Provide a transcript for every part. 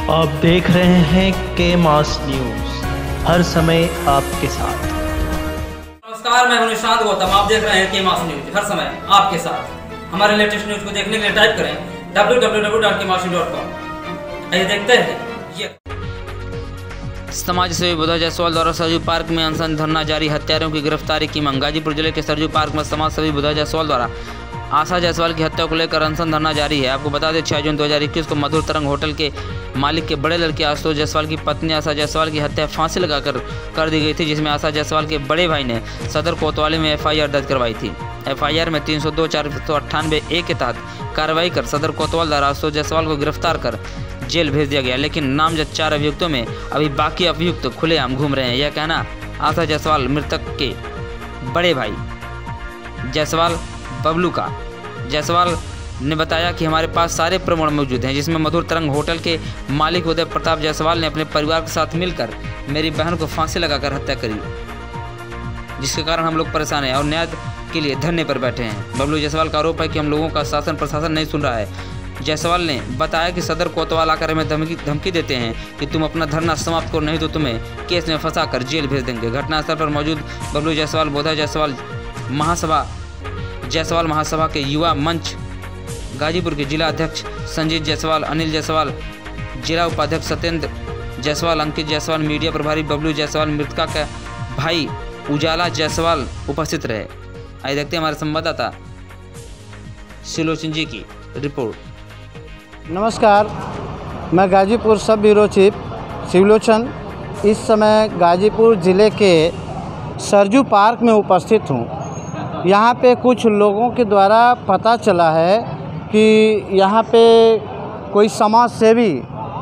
आप देख रहे हैं के मास न्यूज़, हर समय आपके साथ। नमस्कार, मैं हूं निशांत गौतम। आप देख रहे हैं के मास न्यूज़, हर समय आपके साथ। हमारे लेटेस्ट न्यूज़ को देखने के लिए टाइप करें www.kemasu.com। आइए देखते हैं ये। समाज सेवी बुधा जायसवाल द्वारा सरजू पार्क में अनशन धरना जारी, हत्यारों की गिरफ्तारी की मांग। गाजीपुर जिले के सरजू पार्क में समाज सेवी बुधा जायसवाल द्वारा आशा जायसवाल की हत्या को लेकर अनशन धरना जारी है। आपको बता दें 6 जून 2021 को मधुर तरंग होटल के मालिक के बड़े लड़के आशुतोष जायसवाल की पत्नी आशा जायसवाल की हत्या फांसी लगाकर कर दी गई थी, जिसमें आशा जायसवाल के बड़े भाई ने सदर कोतवाली में FIR दर्ज करवाई थी। FIR में 302 498 A के तहत कार्रवाई कर सदर कोतवाल द्वारा आशुतोष जायसवाल को गिरफ्तार कर जेल भेज दिया गया। लेकिन नामजद 4 अभियुक्तों में अभी बाकी अभियुक्त खुलेआम घूम रहे हैं। यह कहना आशा जायसवाल मृतक के बड़े भाई जायसवाल बबलू का। जायसवाल ने बताया कि हमारे पास सारे प्रमाण मौजूद हैं, जिसमें मधुर तरंग होटल के मालिक उदय प्रताप जायसवाल ने अपने परिवार के साथ मिलकर मेरी बहन को फांसी लगाकर हत्या करी, जिसके कारण हम लोग परेशान हैं और न्याय के लिए धरने पर बैठे हैं। बबलू जायसवाल का आरोप है कि हम लोगों का शासन प्रशासन नहीं सुन रहा है। जायसवाल ने बताया कि सदर कोतवाल आकर हमें धमकी देते हैं कि तुम अपना धरना समाप्त करो, नहीं तो तुम्हें केस में फंसाकर जेल भेज देंगे। घटनास्थल पर मौजूद बबलू जायसवाल, बोधा जायसवाल, जायसवाल महासभा के युवा मंच गाजीपुर के जिला अध्यक्ष संजीत जायसवाल, अनिल जायसवाल, जिला उपाध्यक्ष सत्येंद्र जायसवाल, अंकित जायसवाल, मीडिया प्रभारी बबलू जायसवाल, मृतका का भाई उजाला जायसवाल उपस्थित रहे। आइए देखते हैं हमारे संवाददाता सिलोचन जी की रिपोर्ट। नमस्कार, मैं गाजीपुर सब ब्यूरो चीफ सिलोचन इस समय गाजीपुर ज़िले के सरजू पार्क में उपस्थित हूँ। यहाँ पे कुछ लोगों के द्वारा पता चला है कि यहाँ पे कोई समाज सेवी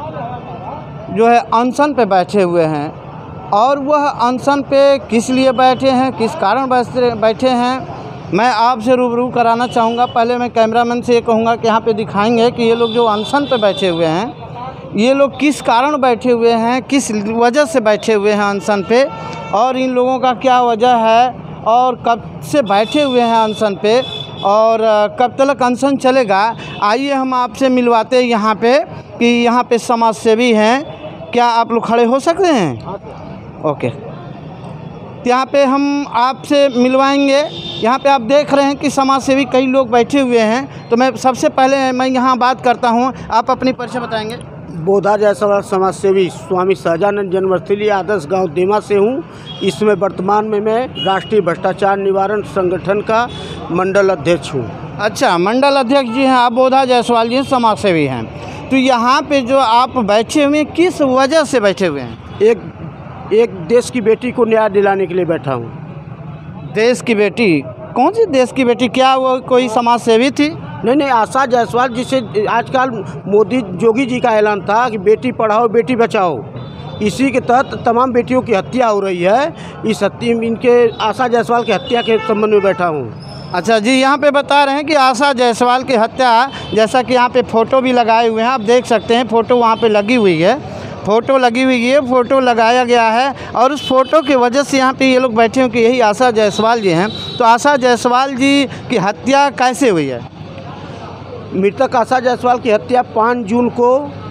जो है अनशन पे बैठे हुए हैं, और वह अनशन पे किस लिए बैठे हैं, किस कारण बैठे हैं, मैं आपसे रूबरू कराना चाहूँगा। पहले मैं कैमरामैन से ये कहूँगा कि यहाँ पे दिखाएंगे कि ये लोग जो अनशन पे बैठे हुए हैं, ये लोग किस कारण बैठे हुए हैं, किस वजह से बैठे हुए हैं अनशन पे, और इन लोगों का क्या वजह है, और कब से बैठे हुए हैं अनशन पे, और कब तक अनशन चलेगा। आइए हम आपसे मिलवाते हैं यहाँ पे कि यहाँ पे समाज सेवी हैं। क्या आप लोग खड़े हो सकते हैं? ओके, यहाँ पे हम आपसे मिलवाएंगे। यहाँ पे आप देख रहे हैं कि समाज सेवी कई लोग बैठे हुए हैं। तो मैं सबसे पहले मैं यहाँ बात करता हूँ, आप अपनी परिचय बताएंगे। बोधा जायसवाल समाज सेवी स्वामी सहजानंद जन्मस्थली आदर्श गांव देमा से हूं। इसमें वर्तमान में मैं राष्ट्रीय भ्रष्टाचार निवारण संगठन का मंडल अध्यक्ष हूं। अच्छा, मंडल अध्यक्ष जी हैं आप, बोधा जायसवाल जी समाज सेवी हैं। तो यहाँ पे जो आप बैठे हुए हैं, किस वजह से बैठे हुए हैं? एक देश की बेटी को न्याय दिलाने के लिए बैठा हूँ। देश की बेटी? कौन सी देश की बेटी? क्या वो कोई समाज सेवी थी? नहीं, आशा जायसवाल, जिसे आजकल मोदी योगी जी का ऐलान था कि बेटी पढ़ाओ बेटी बचाओ, इसी के तहत तमाम बेटियों की हत्या हो रही है। इस इनके आशा जायसवाल की हत्या के संबंध में बैठा हूँ। अच्छा जी, यहाँ पे बता रहे हैं कि आशा जायसवाल की हत्या, जैसा कि यहाँ पे फ़ोटो भी लगाए हुए हैं, आप देख सकते हैं फ़ोटो वहाँ पे लगी हुई है, फ़ोटो लगाया गया है, और उस फ़ोटो की वजह से यहाँ पे ये लोग बैठे हैं कि यही आशा जायसवाल जी हैं। तो आशा जायसवाल जी की हत्या कैसे हुई है? मृतक आशा जायसवाल की हत्या 5 जून को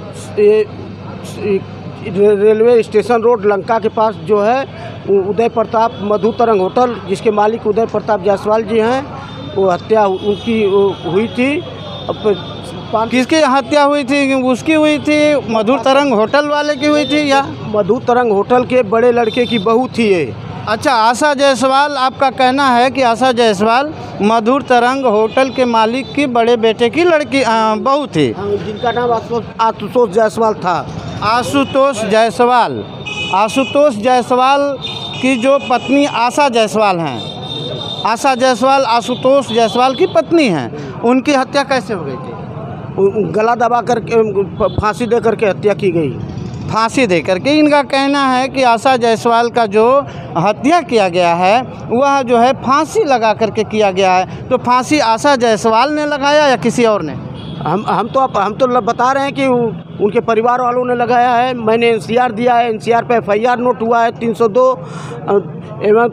रेलवे स्टेशन रोड लंका के पास जो है उदय प्रताप मधु तरंग होटल, जिसके मालिक उदय प्रताप जायसवाल जी हैं, वो हत्या उनकी हुई थी। किसकी हत्या हुई थी? उसकी हुई थी? मधुर तरंग होटल वाले की हुई थी या? मधु तरंग होटल के बड़े लड़के की बहू थी ये। अच्छा, आशा जायसवाल, आपका कहना है कि आशा जायसवाल मधुर तरंग होटल के मालिक की बड़े बेटे की लड़की बहू थी, जिनका नाम आशुतोष जायसवाल था। आशुतोष जायसवाल की जो पत्नी आशा जायसवाल हैं, आशा जायसवाल आशुतोष जायसवाल की पत्नी हैं, उनकी हत्या कैसे हो गई थी? गला दबा कर फांसी दे करके हत्या की गई। फांसी दे करके। इनका कहना है कि आशा जायसवाल का जो हत्या किया गया है वह जो है फांसी लगा करके किया गया है। तो फांसी आशा जायसवाल ने लगाया या किसी और ने? हम तो बता रहे हैं कि उनके परिवार वालों ने लगाया है। मैंने एनसीआर दिया है, एनसीआर पे एफआईआर नोट हुआ है 302 एवं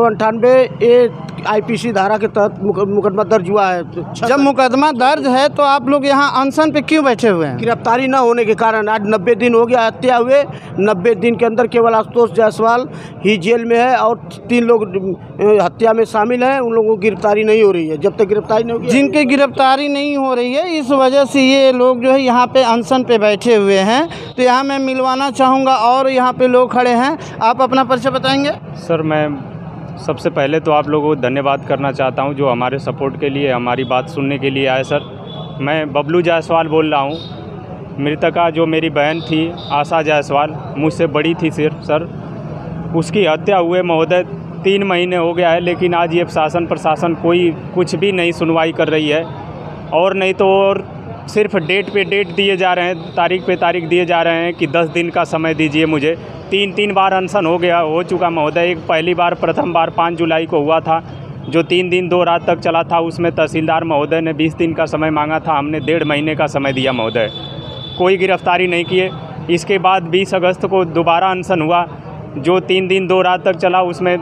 498 ए आईपीसी धारा के तहत मुकदमा दर्ज हुआ है। जब मुकदमा दर्ज है तो आप लोग यहाँ अनशन पे क्यों बैठे हुए हैं? गिरफ्तारी न होने के कारण आज 90 दिन हो गया हत्या हुए। 90 दिन के अंदर केवल आशुतोष जायसवाल ही जेल में है और 3 लोग हत्या में शामिल हैं। उन लोगों की गिरफ्तारी नहीं हो रही है। जब तक गिरफ्तारी नहीं होगी, जिनकी गिरफ्तारी नहीं हो रही है, इस वजह से ये लोग जो है यहाँ पे अनशन पे बैठे हुए हैं। तो यहाँ मैं मिलवाना चाहूँगा और यहाँ पे लोग खड़े हैं। आप अपना परिचय बताएंगे? सर, मैं सबसे पहले तो आप लोगों को धन्यवाद करना चाहता हूं जो हमारे सपोर्ट के लिए, हमारी बात सुनने के लिए आए। सर, मैं बबलू जायसवाल बोल रहा हूं। मृतका जो मेरी बहन थी आशा जायसवाल, मुझसे बड़ी थी सर, उसकी हत्या हुए महोदय 3 महीने हो गया है, लेकिन आज ये शासन प्रशासन कोई कुछ भी नहीं सुनवाई कर रही है। और नहीं तो और सिर्फ डेट पे डेट दिए जा रहे हैं, तारीख पे तारीख दिए जा रहे हैं कि 10 दिन का समय दीजिए मुझे। 3 बार अनशन हो चुका महोदय। एक पहली बार प्रथम बार 5 जुलाई को हुआ था, जो 3 दिन 2 रात तक चला था। उसमें तहसीलदार महोदय ने 20 दिन का समय मांगा था, हमने 1.5 महीने का समय दिया महोदय। कोई गिरफ्तारी नहीं किए। इसके बाद 20 अगस्त को दोबारा अनशन हुआ, जो 3 दिन 2 रात तक चला। उसमें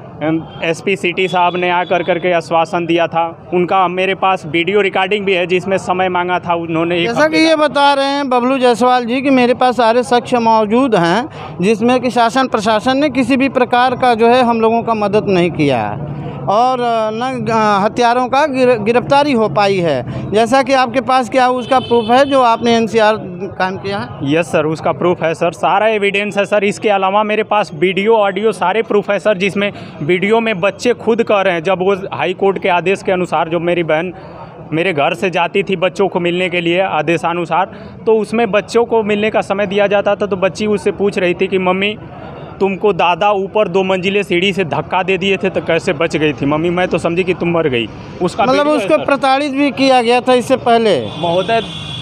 एसपी सिटी साहब ने आकर करके आश्वासन दिया था। उनका मेरे पास वीडियो रिकॉर्डिंग भी है जिसमें समय मांगा था उन्होंने। जैसा कि ये बता रहे हैं बबलू जायसवाल जी कि मेरे पास सारे साक्ष्य मौजूद हैं, जिसमें कि शासन प्रशासन ने किसी भी प्रकार का जो है हम लोगों का मदद नहीं किया है और न हत्यारों का गिरफ्तारी हो पाई है। जैसा कि आपके पास क्या उसका प्रूफ है जो आपने एनसीआर कायम किया है? यस सर, उसका प्रूफ है सर, सारा एविडेंस है सर। इसके अलावा मेरे पास वीडियो ऑडियो सारे प्रूफ है सर, जिसमें वीडियो में बच्चे खुद कह रहे हैं, जब वो हाई कोर्ट के आदेश के अनुसार जब मेरी बहन मेरे घर से जाती थी बच्चों को मिलने के लिए आदेशानुसार, तो उसमें बच्चों को मिलने का समय दिया जाता था। तो बच्ची उससे पूछ रही थी कि मम्मी, तुमको दादा ऊपर 2 मंजिले सीढ़ी से धक्का दे दिए थे तो कैसे बच गई थी? मम्मी, मैं तो समझी कि तुम मर गई। उसका मतलब उसको प्रताड़ित भी किया गया था इससे पहले महोदय।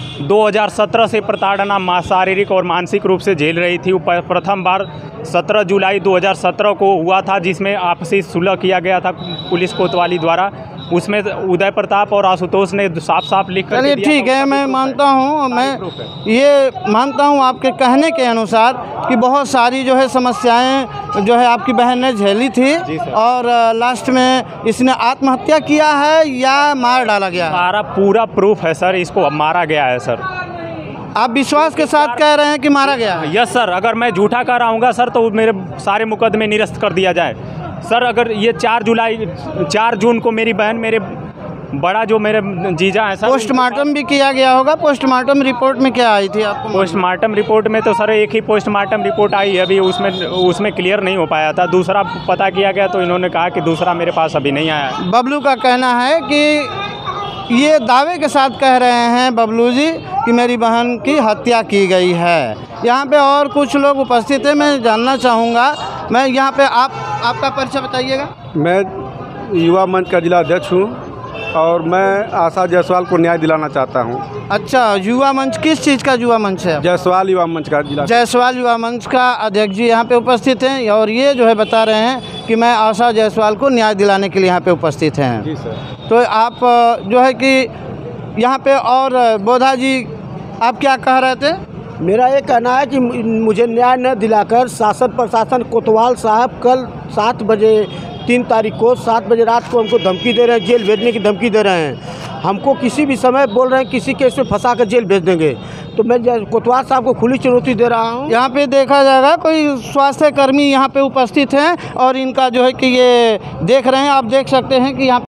2017 से प्रताड़ना शारीरिक और मानसिक रूप से झेल रही थी। प्रथम बार 17 जुलाई 2017 को हुआ था, जिसमें आपसी सुलह किया गया था पुलिस कोतवाली द्वारा। उसमें उदय प्रताप और आशुतोष ने साफ साफ लिख कर चलिए ठीक है, मैं मानता हूँ, मैं ये मानता हूँ आपके कहने के अनुसार कि बहुत सारी जो है समस्याएं जो है आपकी बहन ने झेली थी और लास्ट में इसने आत्महत्या किया है या मार डाला गया? सारा पूरा प्रूफ है सर, इसको मारा गया है सर। आप विश्वास के साथ कह रहे हैं कि मारा गया है? यस सर, अगर मैं झूठा कह रहा हूँ सर तो मेरे सारे मुकदमे निरस्त कर दिया जाए सर। अगर ये 4 जून को मेरी बहन, मेरे बड़ा जो मेरे जीजा है सर, पोस्टमार्टम भी किया गया होगा। पोस्टमार्टम रिपोर्ट में क्या आई थी आपको? पोस्टमार्टम रिपोर्ट में तो सर एक ही पोस्टमार्टम रिपोर्ट आई है, अभी उसमें क्लियर नहीं हो पाया था। दूसरा पता किया गया तो इन्होंने कहा कि दूसरा मेरे पास अभी नहीं आया है। बबलू का कहना है कि ये दावे के साथ कह रहे हैं बबलू जी कि मेरी बहन की हत्या की गई है। यहाँ पे और कुछ लोग उपस्थित हैं, मैं जानना चाहूँगा। मैं यहाँ पे आपका परिचय बताइएगा। मैं युवा मंच का जिला अध्यक्ष हूँ और मैं आशा जायसवाल को न्याय दिलाना चाहता हूँ। अच्छा, युवा मंच किस चीज़ का युवा मंच है? जायसवाल युवा मंच का जिला। जायसवाल युवा मंच का अध्यक्ष जी यहाँ पे उपस्थित हैं और ये जो है बता रहे हैं कि मैं आशा जायसवाल को न्याय दिलाने के लिए यहाँ पे उपस्थित हैं। जी सर। तो आप जो है कि यहाँ पे और बोधा जी आप क्या कह रहे थे? मेरा ये कहना है कि मुझे न्याय न दिलाकर शासन प्रशासन कोतवाल साहब कल 7 बजे 3 तारीख को 7 बजे रात को हमको धमकी दे रहे हैं, जेल भेजने की धमकी दे रहे हैं। हमको किसी भी समय बोल रहे हैं किसी केस में फंसा कर जेल भेज देंगे। तो मैं कोतवाल साहब को खुली चुनौती दे रहा हूँ। यहाँ पे देखा जाएगा कोई स्वास्थ्य कर्मी यहाँ पे उपस्थित हैं और इनका जो है कि ये देख रहे हैं, आप देख सकते हैं कि यहाँ